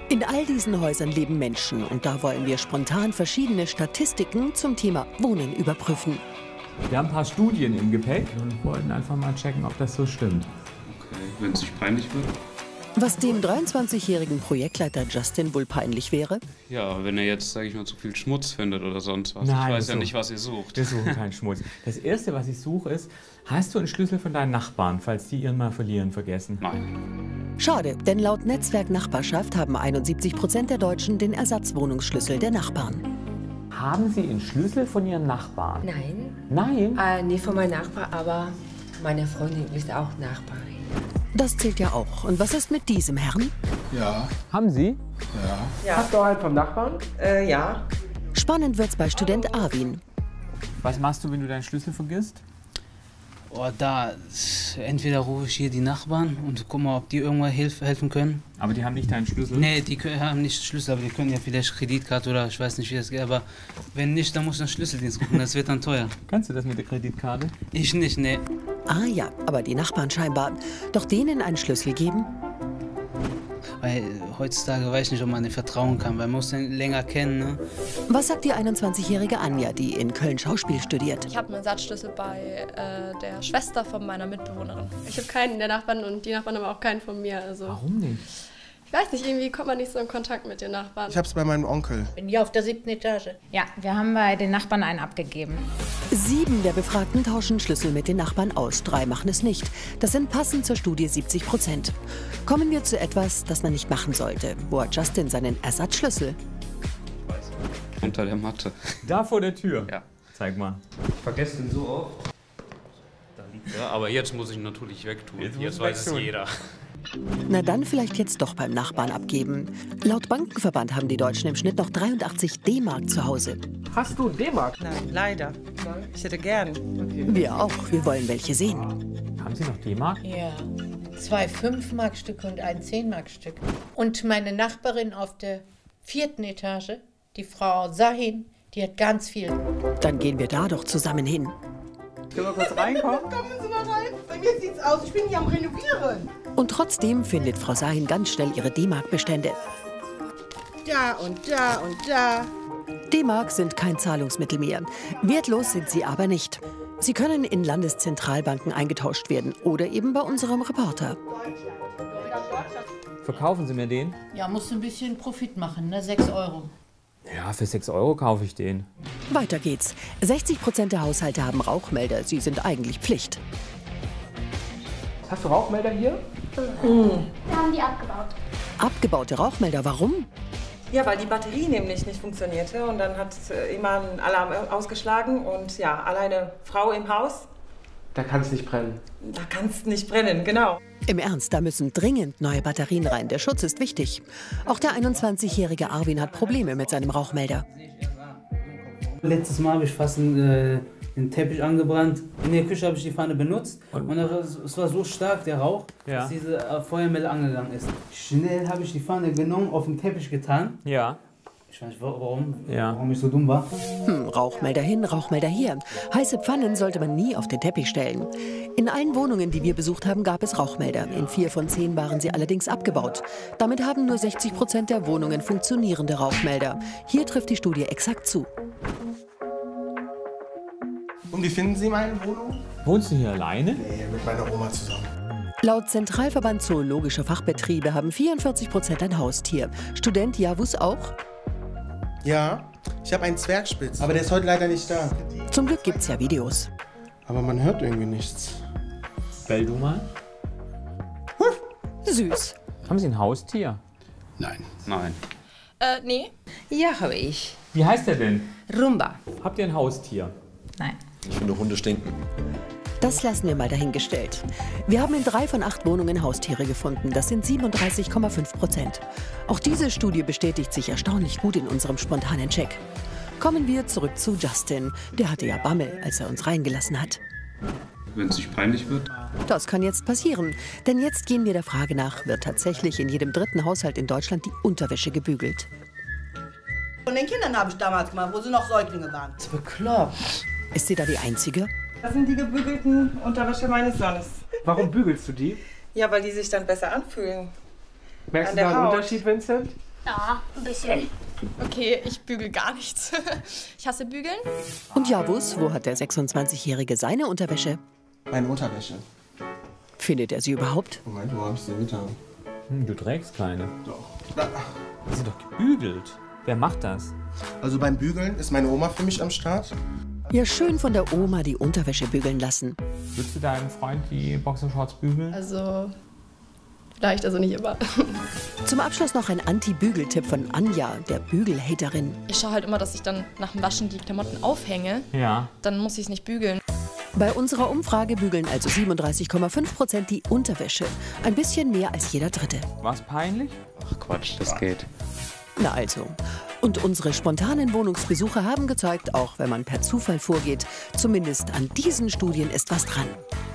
In all diesen Häusern leben Menschen und da wollen wir spontan verschiedene Statistiken zum Thema Wohnen überprüfen. Wir haben ein paar Studien im Gepäck und wollten einfach mal checken, ob das so stimmt. Okay, wenn es nicht peinlich wird? Was dem 23-jährigen Projektleiter Justin wohl peinlich wäre? Ja, wenn er jetzt, sage ich mal, zu viel Schmutz findet oder sonst was. Nein, ich weiß ja nicht, was ihr sucht. Wir suchen keinen Schmutz. Das Erste, was ich suche, ist, hast du einen Schlüssel von deinen Nachbarn, falls die ihren mal vergessen? Nein. Schade, denn laut Netzwerk Nachbarschaft haben 71% der Deutschen den Ersatzwohnungsschlüssel der Nachbarn. Haben Sie einen Schlüssel von Ihren Nachbarn? Nein. Nein? Nicht von meinem Nachbar, aber meine Freundin ist auch Nachbarin. Das zählt ja auch. Und was ist mit diesem Herrn? Ja. Haben Sie? Ja. Hast du einen vom Nachbarn? Ja. Spannend wird's bei Student Arvin. Was machst du, wenn du deinen Schlüssel vergisst? Oh, entweder rufe ich hier die Nachbarn und gucke mal, ob die irgendwann helfen können. Aber die haben nicht deinen Schlüssel? Nee, die haben nicht Schlüssel, aber die können ja vielleicht Kreditkarte oder ich weiß nicht, wie das geht. Aber wenn nicht, dann muss ich einen Schlüsseldienst gucken, das wird dann teuer. Kannst du das mit der Kreditkarte? Ich nicht, nee. Ah ja, aber die Nachbarn scheinbar. Doch denen einen Schlüssel geben? Weil heutzutage weiß ich nicht, ob man den vertrauen kann, weil man muss den länger kennen, ne? Was sagt die 21-jährige Anja, die in Köln Schauspiel studiert? Ich habe einen Ersatzschlüssel bei der Schwester von meiner Mitbewohnerin. Ich habe keinen der Nachbarn und die Nachbarn haben auch keinen von mir. Also Warum nicht? ich weiß nicht, irgendwie kommt man nicht so in Kontakt mit den Nachbarn. Ich hab's bei meinem Onkel. Bin hier auf der 7. Etage. Ja, wir haben bei den Nachbarn einen abgegeben. 7 der Befragten tauschen Schlüssel mit den Nachbarn aus, 3 machen es nicht. Das sind passend zur Studie 70%. Kommen wir zu etwas, das man nicht machen sollte. Wo hat Justin seinen Ersatzschlüssel? Unter der Matte. Da vor der Tür? Ja. Zeig mal. Ich vergesse den so oft. Da liegt er. Aber jetzt muss ich ihn natürlich wegtun. Jetzt weiß es jeder. Na dann vielleicht jetzt doch beim Nachbarn abgeben. Laut Bankenverband haben die Deutschen im Schnitt noch 83 D-Mark zu Hause. Hast du D-Mark? Nein, leider. Ich hätte gern. Wir auch, wir wollen welche sehen. Haben Sie noch D-Mark? Ja, 2 5-Mark-Stücke und ein 10-Mark-Stück. Und meine Nachbarin auf der 4. Etage, die Frau Sahin, die hat ganz viel. Dann gehen wir da doch zusammen hin. Können wir kurz reinkommen? Kommen Sie mal rein. Bei mir sieht's aus. Ich bin hier am Renovieren. Und trotzdem findet Frau Sahin ganz schnell ihre D-Mark-Bestände. Da und da und da. D-Mark sind kein Zahlungsmittel mehr. Wertlos sind sie aber nicht. Sie können in Landeszentralbanken eingetauscht werden oder eben bei unserem Reporter. Verkaufen Sie mir den? Ja, musst du ein bisschen Profit machen, ne? 6 Euro. Ja, für 6 Euro kaufe ich den. Weiter geht's. 60% der Haushalte haben Rauchmelder. Sie sind eigentlich Pflicht. Hast du Rauchmelder hier? Wir haben die abgebaut. Abgebaute Rauchmelder, warum? Ja, weil die Batterie nämlich nicht funktionierte und dann hat immer ein Alarm ausgeschlagen und ja, alleine Frau im Haus. Da kann es nicht brennen. Da kann es nicht brennen, genau. Im Ernst, da müssen dringend neue Batterien rein. Der Schutz ist wichtig. Auch der 21-jährige Arvin hat Probleme mit seinem Rauchmelder. Letztes Mal habe ich fast den Teppich angebrannt. In der Küche habe ich die Pfanne benutzt und es war so stark, der Rauch, dass diese Feuermeldung angegangen ist. Schnell habe ich die Pfanne genommen, auf den Teppich getan. Ja. Ich weiß nicht, warum ich so dumm war. Rauchmelder hin, Rauchmelder her. Heiße Pfannen sollte man nie auf den Teppich stellen. In allen Wohnungen, die wir besucht haben, gab es Rauchmelder. In 4 von 10 waren sie allerdings abgebaut. Damit haben nur 60% der Wohnungen funktionierende Rauchmelder. Hier trifft die Studie exakt zu. Und wie finden Sie meine Wohnung? Wohnst du hier alleine? Nee, mit meiner Oma zusammen. Laut Zentralverband Zoologische Fachbetriebe haben 44% ein Haustier. Student Javus auch? Ja, ich habe einen Zwergspitz, aber der ist heute leider nicht da. Zum Glück gibt's ja Videos. Aber man hört irgendwie nichts. Bell du mal. Süß. Haben Sie ein Haustier? Nein. Nein. Nee. Ja, habe ich. Wie heißt der denn? Rumba. Habt ihr ein Haustier? Nein. Ich finde, Hunde stinken. Das lassen wir mal dahingestellt. Wir haben in 3 von 8 Wohnungen Haustiere gefunden. Das sind 37,5%. Auch diese Studie bestätigt sich erstaunlich gut in unserem spontanen Check. Kommen wir zurück zu Justin. Der hatte ja Bammel, als er uns reingelassen hat. Wenn es nicht peinlich wird? Das kann jetzt passieren. Denn jetzt gehen wir der Frage nach, wird tatsächlich in jedem 3. Haushalt in Deutschland die Unterwäsche gebügelt? Von den Kindern habe ich damals gemacht, wo sie noch Säuglinge waren. Das ist bekloppt. Ist sie da die Einzige? Das sind die gebügelten Unterwäsche meines Sohnes. Warum bügelst du die? Ja, weil die sich dann besser anfühlen. Merkst An du da der einen Haut. Unterschied, Vincent? Ja, ein bisschen. Okay, ich bügel gar nichts. Ich hasse Bügeln. Und Yavuz, wo hat der 26-Jährige seine Unterwäsche? Meine Unterwäsche. Findet er sie überhaupt? Moment, wo habe ich sie getan? Du trägst keine. Doch. Die sind doch gebügelt. Wer macht das? Also beim Bügeln ist meine Oma für mich am Start. Ja, schön von der Oma die Unterwäsche bügeln lassen. Würdest du deinem Freund die Boxershorts bügeln? Also, vielleicht, also nicht immer. Zum Abschluss noch ein Anti-Bügel-Tipp von Anja, der Bügelhaterin. Ich schaue halt immer, dass ich dann nach dem Waschen die Klamotten aufhänge. Ja. Dann muss ich es nicht bügeln. Bei unserer Umfrage bügeln also 37,5% die Unterwäsche. Ein bisschen mehr als jeder Dritte. War's peinlich? Ach Quatsch, das geht. Na also. Und unsere spontanen Wohnungsbesuche haben gezeigt, auch wenn man per Zufall vorgeht, zumindest an diesen Studien ist was dran.